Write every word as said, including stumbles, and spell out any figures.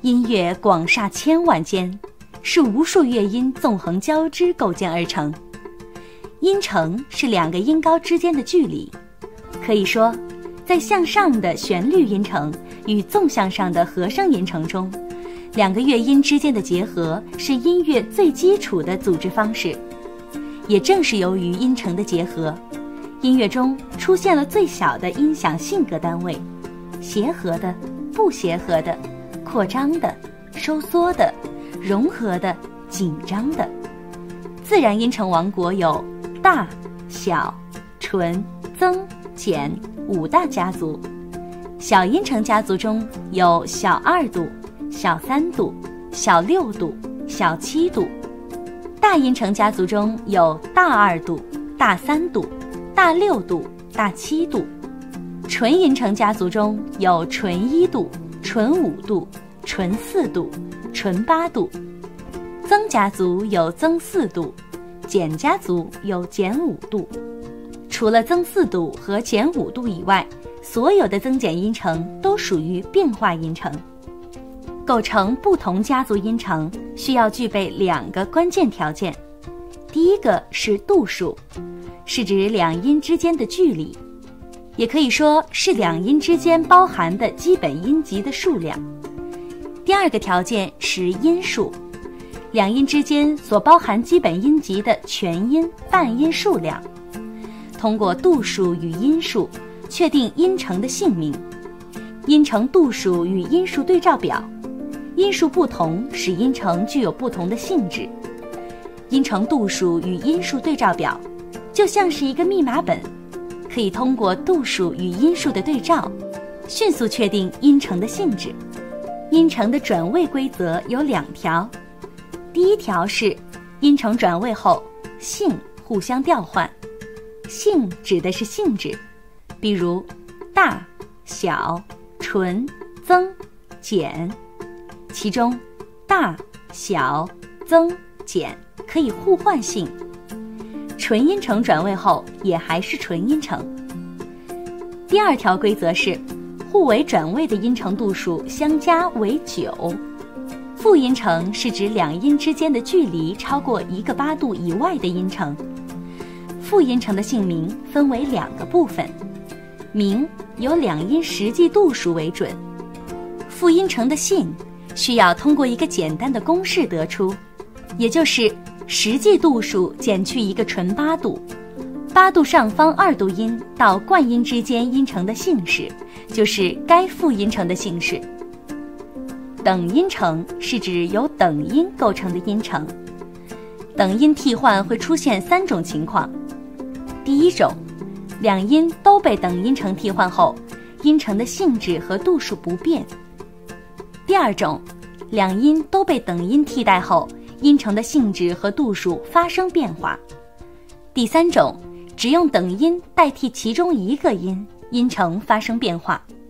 音乐广厦千万间，是无数乐音纵横交织构建而成。音程是两个音高之间的距离，可以说，在向上的旋律音程与纵向上的和声音程中，两个乐音之间的结合是音乐最基础的组织方式。也正是由于音程的结合，音乐中出现了最小的音响性格单位，协和的、不协和的、扩张的、收缩的、融合的、紧张的。自然音程王国有大、小、纯、增、减五大家族。小音程家族中有小二度、小三度、小六度、小七度。大音程家族中有大二度、大三度、大六度、大七度。纯音程家族中有纯一度、纯五度、纯四度、纯八度。增家族有增四度，减家族有减五度。除了增四度和减五度以外，所有的增减音程都属于变化音程。构成不同家族音程需要具备两个关键条件。第一个是度数，是指两音之间的距离，也可以说是两音之间包含的基本音级的数量。第二个条件是音数，两音之间所包含基本音级的全音、半音数量。通过度数与音数确定音程的姓名。音程度数与音数对照表，音数不同使音程具有不同的性质。音程度数与音数对照表就像是一个密码本，可以通过度数与音数的对照迅速确定音程的性质。音程的转位规则有两条，第一条是音程转位后性互相调换。性指的是性质，比如大、小、纯、增、减。其中大、小、增、减可以互换性，纯音程转位后也还是纯音程。第二条规则是互为转位的音程度数相加为九。复音程是指两音之间的距离超过一个八度以外的音程。复音程的姓名分为两个部分，名由两音实际度数为准。复音程的姓需要通过一个简单的公式得出，也就是实际度数减去一个纯八度，八度上方二度音到冠音之间音程的姓氏，就是该复音程的姓氏。等音程是指由等音构成的音程。等音替换会出现三种情况。第一种，两音都被等音程替换后，音程的性质和度数不变。第二种，两音都被等音替代后，音程的性质和度数发生变化。第三种，只用等音代替其中一个音，音程发生变化。